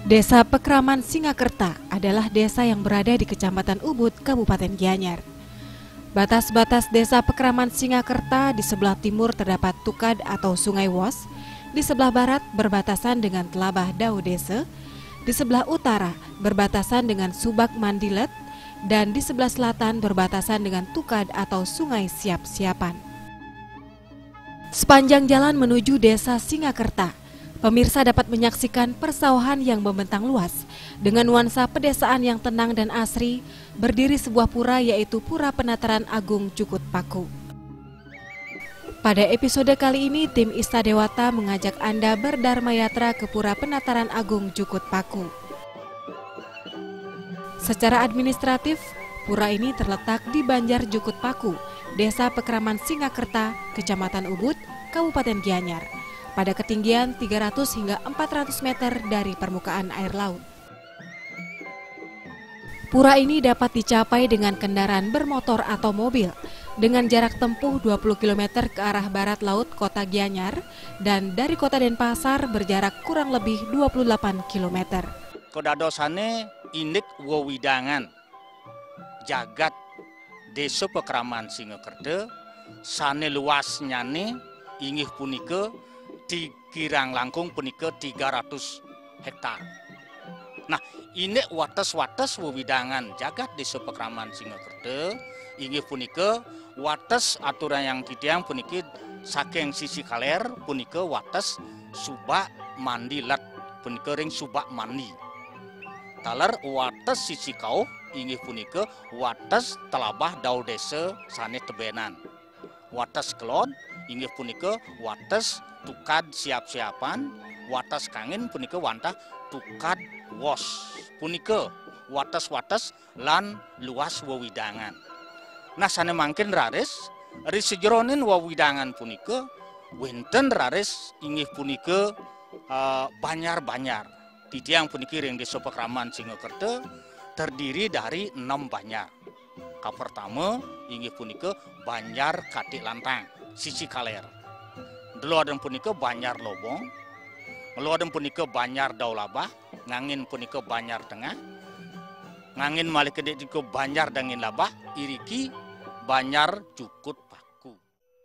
Desa Pekraman Singakerta adalah desa yang berada di Kecamatan Ubud, Kabupaten Gianyar. Batas-batas desa Pekraman Singakerta di sebelah timur terdapat Tukad atau Sungai Wos, di sebelah barat berbatasan dengan Telabah Dau Dese, di sebelah utara berbatasan dengan Subak Mandilet, dan di sebelah selatan berbatasan dengan Tukad atau Sungai Siap-Siapan. Sepanjang jalan menuju desa Singakerta, pemirsa dapat menyaksikan persawahan yang membentang luas. Dengan nuansa pedesaan yang tenang dan asri, berdiri sebuah pura yaitu Pura Penataran Agung Jukut Paku. Pada episode kali ini, tim Ista Dewata mengajak Anda berdharma yatra ke Pura Penataran Agung Jukut Paku. Secara administratif, pura ini terletak di Banjar Jukut Paku, Desa Pekraman Singakerta, Kecamatan Ubud, Kabupaten Gianyar, pada ketinggian 300 hingga 400 meter dari permukaan air laut. Pura ini dapat dicapai dengan kendaraan bermotor atau mobil, dengan jarak tempuh 20 km ke arah barat laut kota Gianyar, dan dari kota Denpasar berjarak kurang lebih 28 km. Kodadosane indik wewidangan jagat Desa Pekraman Singakerta, sane luasnya nih inggih punika dikirang langkung punika 300 hektar. Nah, ini wates-wates wewidangan jagat Desa Pekraman Singakerta inggih punika wates aturan yang kitiang punika saking sisi kaler punika wates Subak Mandilet punika ring Subak Mandi. Taler wates sisi kau inggih punika wates Telabah Dau Dese sane tebenan. Wates kelon inggih punika wates Tukad Siap-Siapan, wates Kangin punika wantah Tukad Wos punika wates-wates lan luas wewidangan. Nah sane mangkin raris risejronin wewidangan punika wenten raris inggih punika banyar-banyar. Titiang punika ring Desa Pekraman Singakerta terdiri dari 6 banyar. Ka pertama inggih punika Banjar Katik Lantang sisi kaler. Deloaden punika Banjar Lobong, ngeloaden punika Banjar Daulabah, ngangin punika Banjar Tengah, ngangin malih kedek punika Banjar Dangin Labah, iriki Banjar Jukut Paku.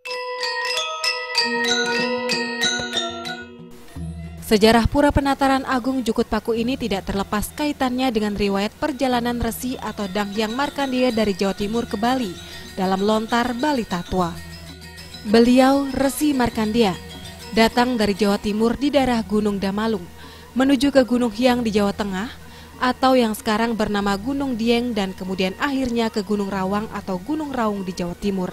Sejarah Pura Penataran Agung Jukut Paku ini tidak terlepas kaitannya dengan riwayat perjalanan Resi atau Danghyang Markandeya dari Jawa Timur ke Bali dalam lontar Bali Tatwa. Beliau, Resi Markandeya, datang dari Jawa Timur di daerah Gunung Damalung menuju ke Gunung Hyang di Jawa Tengah atau yang sekarang bernama Gunung Dieng dan kemudian akhirnya ke Gunung Rawang atau Gunung Raung di Jawa Timur.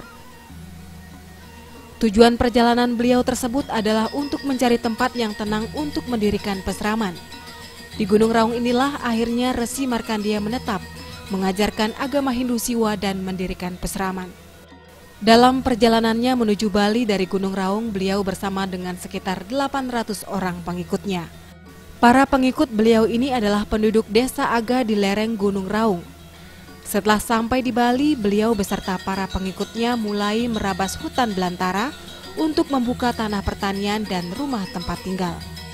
Tujuan perjalanan beliau tersebut adalah untuk mencari tempat yang tenang untuk mendirikan peseraman. Di Gunung Raung inilah akhirnya Resi Markandeya menetap, mengajarkan agama Hindu Siwa dan mendirikan peseraman. Dalam perjalanannya menuju Bali dari Gunung Raung, beliau bersama dengan sekitar 800 orang pengikutnya. Para pengikut beliau ini adalah penduduk desa Aga di lereng Gunung Raung. Setelah sampai di Bali, beliau beserta para pengikutnya mulai merabas hutan belantara untuk membuka tanah pertanian dan rumah tempat tinggal.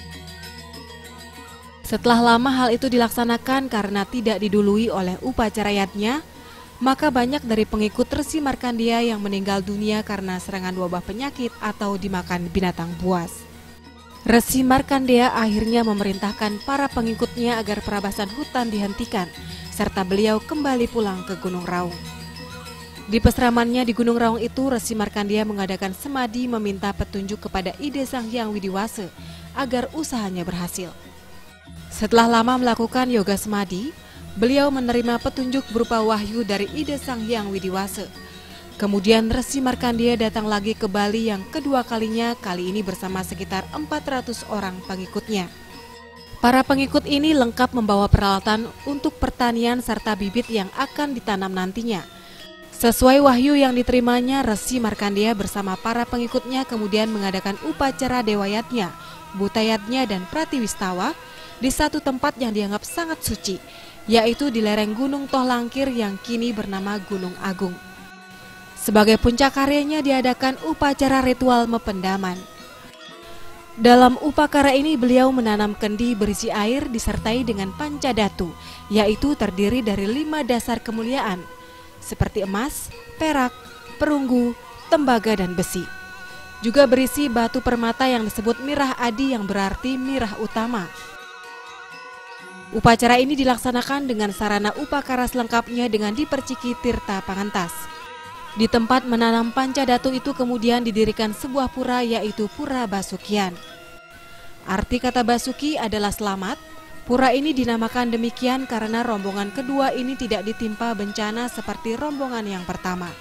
Setelah lama hal itu dilaksanakan karena tidak didului oleh upacara yatnya, maka banyak dari pengikut Resi Markandeya yang meninggal dunia karena serangan wabah penyakit atau dimakan binatang buas. Resi Markandeya akhirnya memerintahkan para pengikutnya agar perabasan hutan dihentikan, serta beliau kembali pulang ke Gunung Raung. Di peseramannya di Gunung Raung itu, Resi Markandeya mengadakan semadi meminta petunjuk kepada Ide Sang Hyang Widiwase agar usahanya berhasil. Setelah lama melakukan yoga semadi, beliau menerima petunjuk berupa wahyu dari Ide Sang Hyang Widiwase. Kemudian Resi Markandeya datang lagi ke Bali yang kedua kalinya, kali ini bersama sekitar 400 orang pengikutnya. Para pengikut ini lengkap membawa peralatan untuk pertanian serta bibit yang akan ditanam nantinya. Sesuai wahyu yang diterimanya, Resi Markandeya bersama para pengikutnya kemudian mengadakan upacara dewayatnya, butayatnya dan pratiwistawa di satu tempat yang dianggap sangat suci, yaitu di lereng Gunung Tohlangkir yang kini bernama Gunung Agung. Sebagai puncak karyanya diadakan upacara ritual mependaman. Dalam upakara ini beliau menanam kendi berisi air disertai dengan pancadatu, yaitu terdiri dari 5 dasar kemuliaan, seperti emas, perak, perunggu, tembaga, dan besi. Juga berisi batu permata yang disebut mirah adi yang berarti mirah utama. Upacara ini dilaksanakan dengan sarana upakara selengkapnya dengan diperciki tirta pangentas. Di tempat menanam pancadatu itu kemudian didirikan sebuah pura yaitu Pura Basukian. Arti kata Basuki adalah selamat. Pura ini dinamakan demikian karena rombongan kedua ini tidak ditimpa bencana seperti rombongan yang pertama.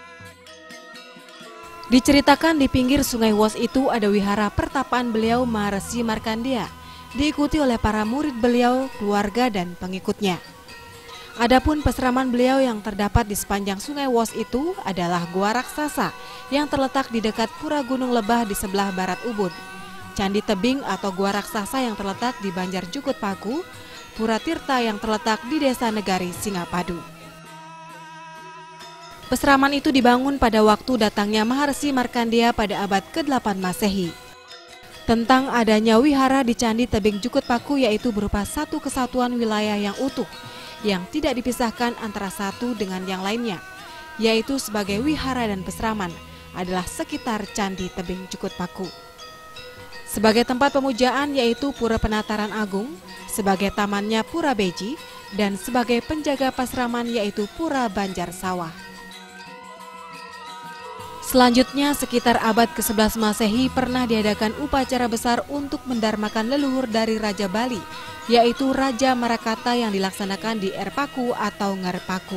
Diceritakan di pinggir Sungai Wos itu ada wihara pertapaan beliau Maharsi Markandeya, diikuti oleh para murid beliau, keluarga, dan pengikutnya. Adapun peseraman beliau yang terdapat di sepanjang Sungai Wos itu adalah Gua Raksasa yang terletak di dekat Pura Gunung Lebah di sebelah barat Ubud, Candi Tebing atau Gua Raksasa yang terletak di Banjar Jukut Paku, Pura Tirta yang terletak di Desa Negari Singapadu. Peseraman itu dibangun pada waktu datangnya Maharsi Markandeya pada abad ke-8 Masehi. Tentang adanya wihara di Candi Tebing Jukut Paku yaitu berupa satu kesatuan wilayah yang utuh, yang tidak dipisahkan antara satu dengan yang lainnya, yaitu sebagai wihara dan peseraman adalah sekitar Candi Tebing Jukut Paku. Sebagai tempat pemujaan yaitu Pura Penataran Agung, sebagai tamannya Pura Beji, dan sebagai penjaga pasraman yaitu Pura Banjar Sawah. Selanjutnya, sekitar abad ke-11 Masehi pernah diadakan upacara besar untuk mendarmakan leluhur dari Raja Bali, yaitu Raja Marakata yang dilaksanakan di Erpaku atau Ngarpaku.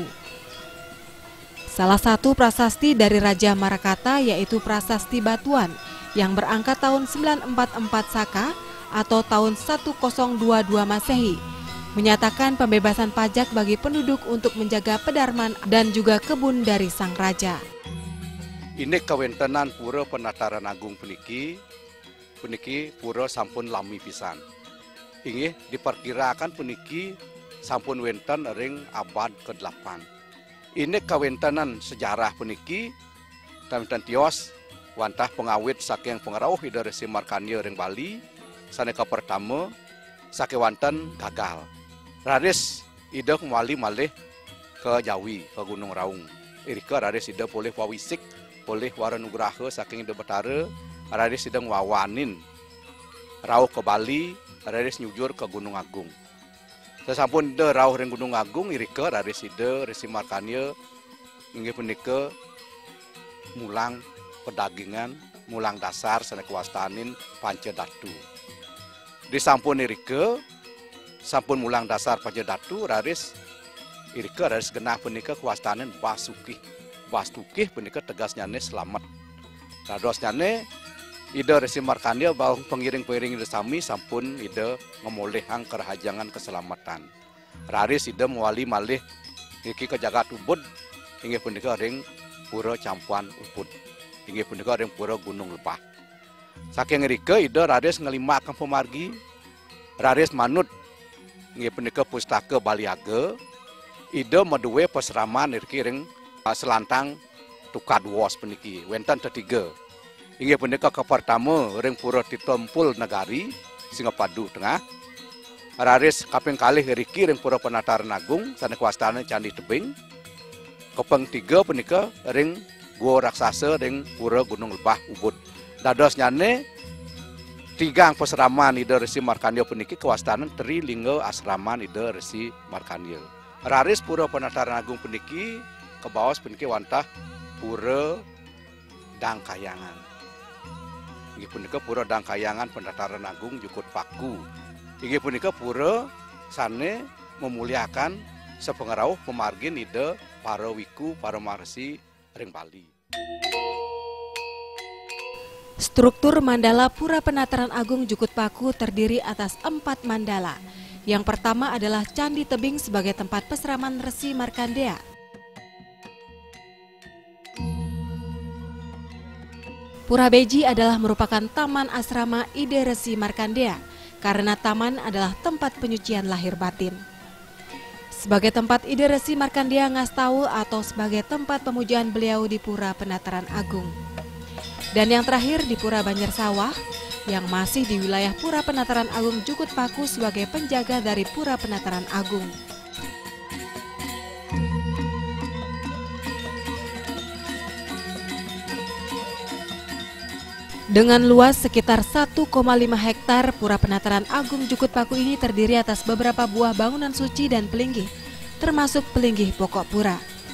Salah satu prasasti dari Raja Marakata yaitu Prasasti Batuan yang berangka tahun 944 Saka atau tahun 1022 Masehi, menyatakan pembebasan pajak bagi penduduk untuk menjaga pedarman dan juga kebun dari sang raja. Ini kawentenan Pura Penataran Agung puniki pura sampun lami pisan. Inggih diperkirakan puniki sampun wenten ring abad ke-8. Ini kawentenan sejarah puniki dan tios wantah pengawit saking pengaruh Ida Resi Markandeya ring Bali saneka pertama saking wanten gagal. Raris Ida kembali malih ke Jawi, ke Gunung Raung. Irika raris Ida boleh wawisik oleh Waranugraha saking Ida Betara, raris sedang wawanin rauh ke Bali, raris nyujur ke Gunung Agung. Sesampun Ida rauh ring Gunung Agung, irika raris Ida Resi Markandeya inggih punika mulang pedagingan, mulang dasar saneka wastanin Pancadatu. Di sampun irika sampun mulang dasar Pancadatu, raris irika raris genah punika kewastanin Basuki punika tegasnya selamat. Radosnya Ida Resi Markandeya bau pengiring-pengiring Ida sami sampun Ida ngemolehang kerahajangan keselamatan. Raris Ida muali malih iki ke jagat Ubud inggih punika ring Pura Campuan Ubud. Inggih punika ring Pura Gunung Lebah. Saking ngrika Ida raris ngelimaken pemargi, raris manut inggih punika Pustaka Baliaga. Ida maduwe peseraman irki ring selantang Tukad Wos puniki wenten ketiga. Inggih punika ke pertama ring Pura Titompul Negari Singapadu Tengah. Raris kaping kalih riki ring Pura Penataran Agung saneka wastana Candi Tebing. Kaping 3 punika ring Gua Raksasa ring Pura Gunung Lebah Ubud. Dados nyane tigang peseraman Ida Resi Markandeya puniki kewastanan Trilingga Asraman Ida Resi Markandeya. Raris Pura Penataran Agung puniki kebawas puniki wantah Pura Dangkayangan. Inggih punika Pura Dangkayangan Penataran Agung Jukut Paku. Inggih punika pura sane memuliakan sepengaruh pemargin Ida para wiku para Maharsi ring Bali. Struktur mandala Pura Penataran Agung Jukut Paku terdiri atas 4 mandala. Yang pertama adalah Candi Tebing sebagai tempat peseraman Resi Markandeya. Pura Beji adalah merupakan taman asrama Ida Resi Markandeya karena taman adalah tempat penyucian lahir batin. Sebagai tempat Ida Resi Markandeya Ngastau atau sebagai tempat pemujaan beliau di Pura Penataran Agung. Dan yang terakhir di Pura Banjar Sawah, yang masih di wilayah Pura Penataran Agung Jukut Paku sebagai penjaga dari Pura Penataran Agung. Dengan luas sekitar 1,5 hektar, Pura Penataran Agung Jukut Paku ini terdiri atas beberapa buah bangunan suci dan pelinggih, termasuk pelinggih pokok pura.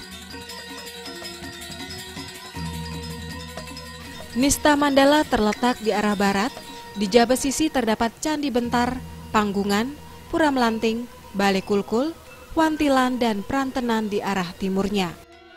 Nista Mandala terletak di arah barat, di Jabe sisi terdapat Candi Bentar, Panggungan, Pura Melanting, Balai Kulkul, Wantilan, dan Prantenan di arah timurnya.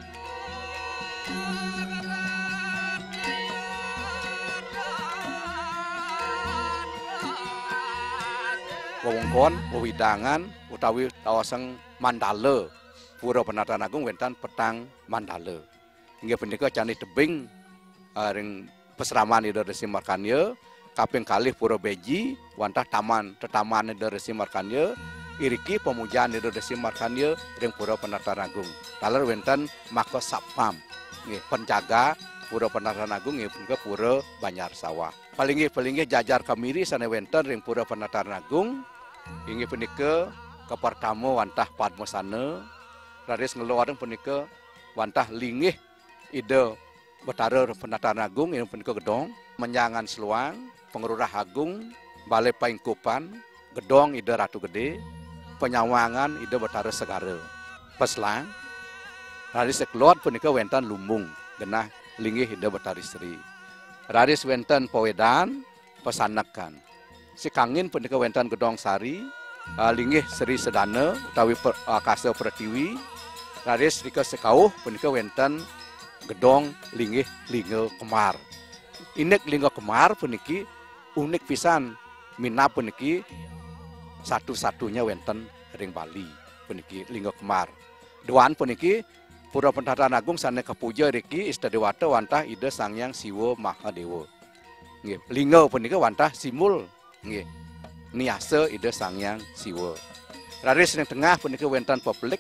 Wewengkon, wewidangan, utawi kawasan Mandala, Pura Penataran Agung wonten petang Mandala. Inggih punika Candi Tebing ring pesraman ida Resi Markanya, kaping kalih Pura Beji, wantah tetaman ida Resi Markanya, iriki pemujaan ida Resi Markanya ring Pura Penataran Agung. Dalar wonten Mako Sapam, nggih penjaga Pura Penataran Agung nggih punika Pura Banjar Sawah. Palinggih jajar kamiri sane wonten ring Pura Penataran Agung. Inggih punika kepertama wantah Padmasana, raris ngeluaring punika wantah linggih ida Betara Penataran Agung inggih punika gedong, Menyangan Seluang, Pengrurah Agung, Balai Paingkupan, gedong ida Ratu Gede, Penyawangan ida Betara Segara. Peslang, raris keluar punika wonten Lumbung, genah linggih ida Betari Sri. Raris wonten Pawedan, Pesanakan. Si Kangin punika wonten Gedong Sari, linggih Sri Sedana utawi Kasa Pratiwi. Raris rika sekauh punika wonten gedong linggih Lingga Kemar. Inek Lingga Kemar puniki unik pisan, minap puniki satu-satunya wonten ring Bali puniki Lingga Kemar. Doan puniki Pura Penataran Agung sane kapuja riki Istadewata wantah ida Sangyang Siwa Mahadewa. Nggih, lingga punika wantah simul nggih niasa ida Sangyang Siwa. Raris ing tengah punika wonten Peplik.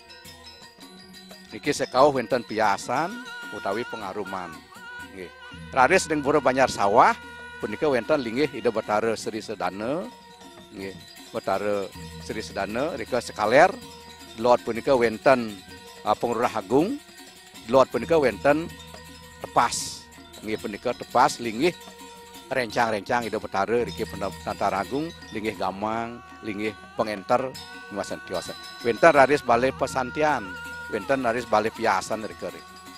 Niki sekauh wonten Piasan utawi pengaruman. Nggih. Raris ing Pura Banjar Sawah punika wonten linggih ida Betara Sri Sedana. Nggih, Betara Sri Sedana rika sekaler. Lord punika wonten Pengrurah Agung. Lord punika wonten Tepas. Nggih punika Tepas linggih rencang-rencang ida Betara riki Penataran Agung, linggih Gamang, linggih Pengenter Nguasan Tiosa. Wonten raris Balai Pesantian, wonten raris Balai Piasan riki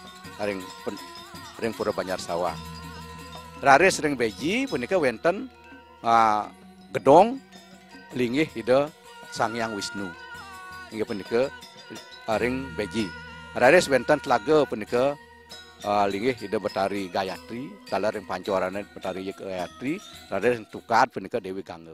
ring Pura Banjar Sawah. Raris ring Beji punika wonten gedong linggih ida Sangyang Wisnu. Inggih punika ring Beji. Raris wonten Tlaga punika linggih ida Betari Gayatri, dalar ring pancoran Betari Gayatri, raris Tukad punika Dewi Gangga.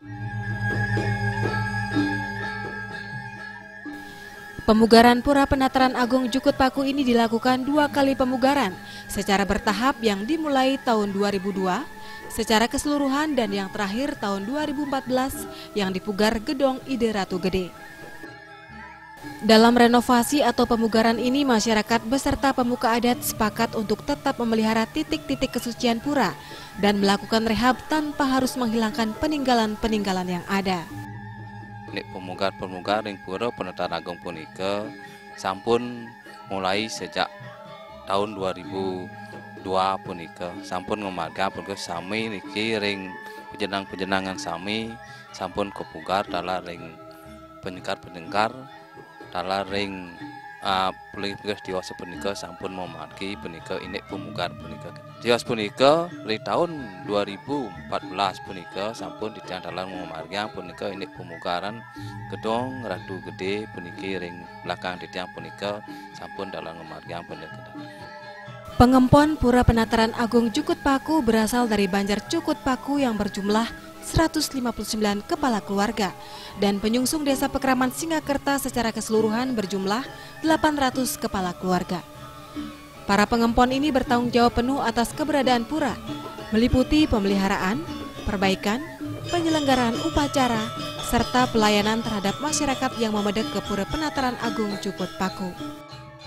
Pemugaran Pura Penataran Agung Jukut Paku ini dilakukan 2 kali pemugaran secara bertahap yang dimulai tahun 2002 secara keseluruhan dan yang terakhir tahun 2014 yang dipugar gedong Ide Ratu Gede. Dalam renovasi atau pemugaran ini, masyarakat beserta pemuka adat sepakat untuk tetap memelihara titik-titik kesucian pura dan melakukan rehab tanpa harus menghilangkan peninggalan-peninggalan yang ada. Nek pemugar ring Pura Penataran Agung punika sampun mulai sejak tahun 2002 punika sampun ngamarga punika sami niki ring penjenengan sami sampun kepugar dalam ring pendengar dalam ring punika diwasa punika sampun memargi punika inek pemugar punika. Diwas punika ring tahun 2014 punika sampun ditiang dalam memarga punika inek pemugaran gedong Ratu Gede puniki ring belakang ditiang punika sampun dalam memarga punika. Pengempon Pura Penataran Agung Jukut Paku berasal dari Banjar Jukut Paku yang berjumlah 159 kepala keluarga dan penyungsung Desa Pekraman Singakerta secara keseluruhan berjumlah 800 kepala keluarga. Para pengempon ini bertanggung jawab penuh atas keberadaan pura, meliputi pemeliharaan, perbaikan, penyelenggaraan upacara, serta pelayanan terhadap masyarakat yang memedek ke Pura Penataran Agung Jukut Paku.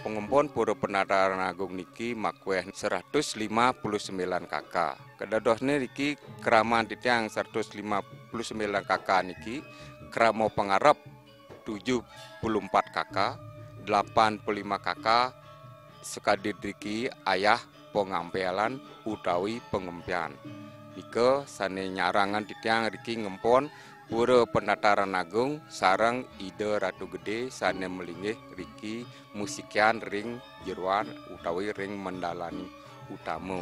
Pengempon Pura Penataran Agung niki makweh 159 kakak. Kedadosne niki keraman titiang 159 kakak niki keramo pengarep 74 kakak, 85 kakak sekadir niki ayah pengampelan utawi pengempian. Nika sane nyarangan titiang riki ngempon Pura Penataran Agung sarang ide Ratu Gede sane melinggih riki musikian ring jeruan utawi ring mendalani utama.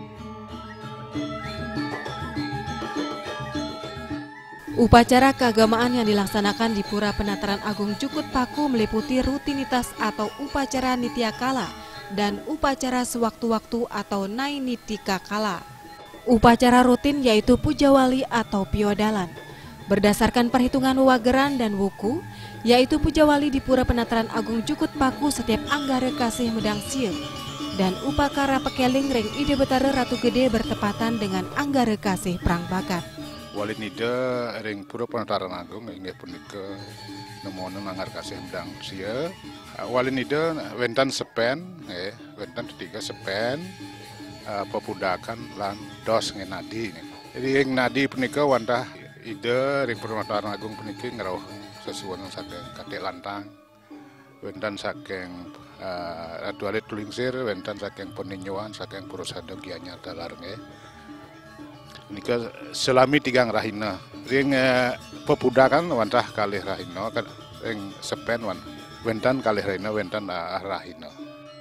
Upacara keagamaan yang dilaksanakan di Pura Penataran Agung Jukut Paku meliputi rutinitas atau upacara Nityakala dan upacara sewaktu-waktu atau Nainitika Kala. Upacara rutin yaitu Puja Wali atau Piodalan. Berdasarkan perhitungan Wageran dan Wuku, yaitu Puja Wali di Pura Penataran Agung Jukut Paku setiap Anggara Kasih Medang Sieu, dan Upakara Pekeling ring Ide Betara Ratu Gede bertepatan dengan Anggara Kasih Perang Bakat. Wali nida ring Pura Penataran Agung inggih punika nemonen Anggara Kasih Medang Sieu. Wali nida wentan sepen, wentan ketiga sepen, pepudakan lan dos ngenadi. Jadi ing nadi punika wantah ide ring Pura Penataran Agung puniki ngerawuh sesuatu saking Kadek Lantang, wentan saking Ratu Alit Tulingsir, wentan saking Peninjauan, saking Pura Sada Gianyar Dalar nggih. Nika selami 3 rahina. Ring pepudakan wantah kalih rahina, ring sepen wentan kalih rahina, wentan rahina.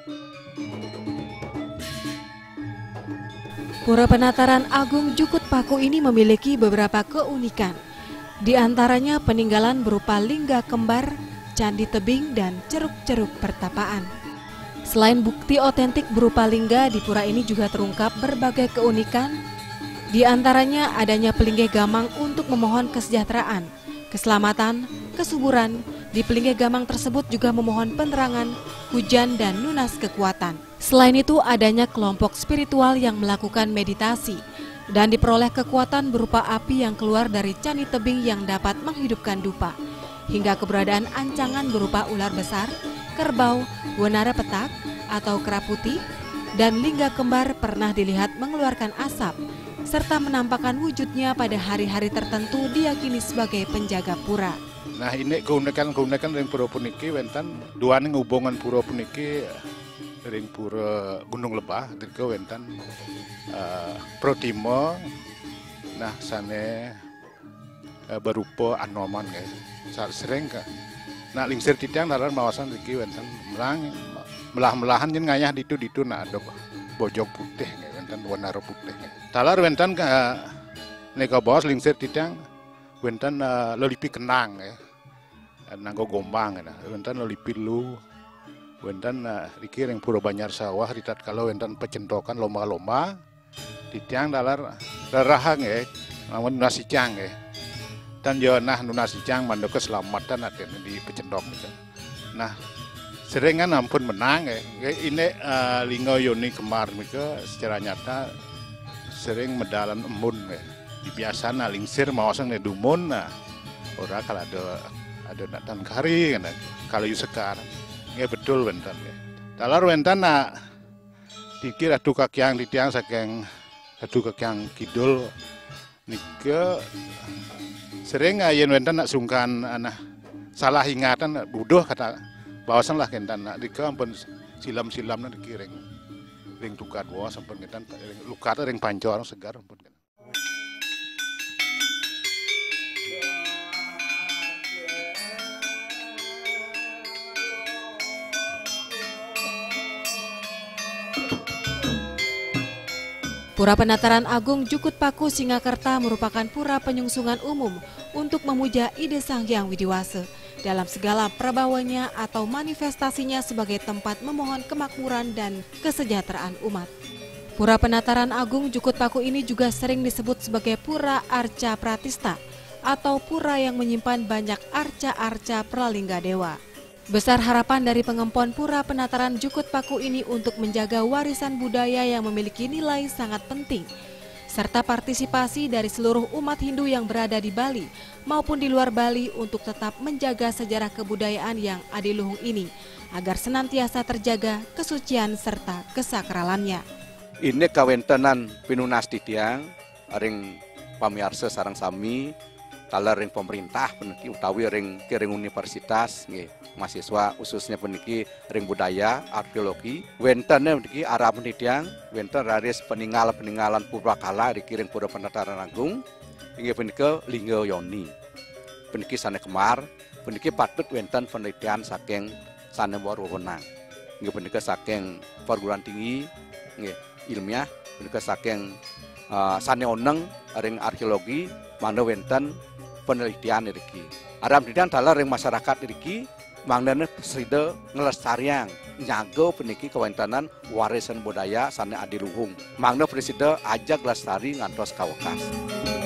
Pura Penataran Agung Jukut Paku ini memiliki beberapa keunikan. Di antaranya peninggalan berupa lingga kembar, candi tebing, dan ceruk-ceruk pertapaan. Selain bukti otentik berupa lingga, di pura ini juga terungkap berbagai keunikan. Di antaranya adanya pelinggih gamang untuk memohon kesejahteraan, keselamatan, kesuburan. Di pelinggih gamang tersebut juga memohon penerangan, hujan, dan nunas kekuatan. Selain itu adanya kelompok spiritual yang melakukan meditasi dan diperoleh kekuatan berupa api yang keluar dari candi tebing yang dapat menghidupkan dupa, hingga keberadaan ancangan berupa ular besar, kerbau, wanara petak atau kera putih, dan lingga kembar pernah dilihat mengeluarkan asap, serta menampakkan wujudnya pada hari-hari tertentu diyakini sebagai penjaga pura. Nah ini keunikan ring pura puniki wentan duaning hubungan pura puniki ring Pura Gunung Lebah dirke wentan Protimo. Nah sane berupa anoman nggih. Sering nak lingsir titiang dalam mawasan riki wentan melah-melahan jen ngayah ditu nak ada bojong putih nggih wentan wanara putih nggih. Talar wentan neka bos lingsir titiang wentan lelipi kenang nggih. Nanggo gombang wentan lelipi lu. Wentan riki ring Pura Banyar Sawah ritat kalau wentan pecentokan lomba-lomba titiang dalar rarahang namun nunasicang dan yo nah nunasicang mando keselamatan ada di pecentok gitu. Nah seringan ampun menang ini lingo yoni kemar mika secara nyata sering medalan embun biasana lingsir mawasan dumun ora kalau ada natan kari kalau yu sekarang betul wentan talar wentan dikir adu kakyang titiang saking adu kakyang kidul nika sering yen wentan nak sungkan salah ingatan buduh kata bawasan lah kentan dika ampun silam-silam dikiring ring tukar bawa sampun kentan lukat ring pancor segar ampun. Pura Penataran Agung Jukut Paku Singakerta merupakan pura penyungsungan umum untuk memuja Ide Sang Hyang Widiwase dalam segala prabawanya atau manifestasinya sebagai tempat memohon kemakmuran dan kesejahteraan umat. Pura Penataran Agung Jukut Paku ini juga sering disebut sebagai Pura Arca Pratista atau pura yang menyimpan banyak arca-arca pralingga dewa. Besar harapan dari pengempon Pura Penataran Jukut Paku ini untuk menjaga warisan budaya yang memiliki nilai sangat penting, serta partisipasi dari seluruh umat Hindu yang berada di Bali maupun di luar Bali untuk tetap menjaga sejarah kebudayaan yang adiluhung ini agar senantiasa terjaga kesucian serta kesakralannya. Ini kawentenan pinunas titiang ring pamiarsa sarang sami kala ring pemerintah peniki utawi ring universitas nggih mahasiswa khususnya peniki ring budaya arkeologi wentene peniki arah penitiang wenten raris peninggalan purbakala dikiring pura Penataran Agung inggih punika lingga yoni peniki sane kemar puniki patut wenten penelitian saking sanemba wewenang inggih punika saking perguruan tinggi nggih ilmiah punika saking sane oneng ring arkeologi mana wenten penelitian iki. Aram didan dalah ring masyarakat iki mangnane sida ngelestarian nyago puniki kawentanan warisan budaya sane adiluhung. Mangna presida ajak lestari ngantos kawekas.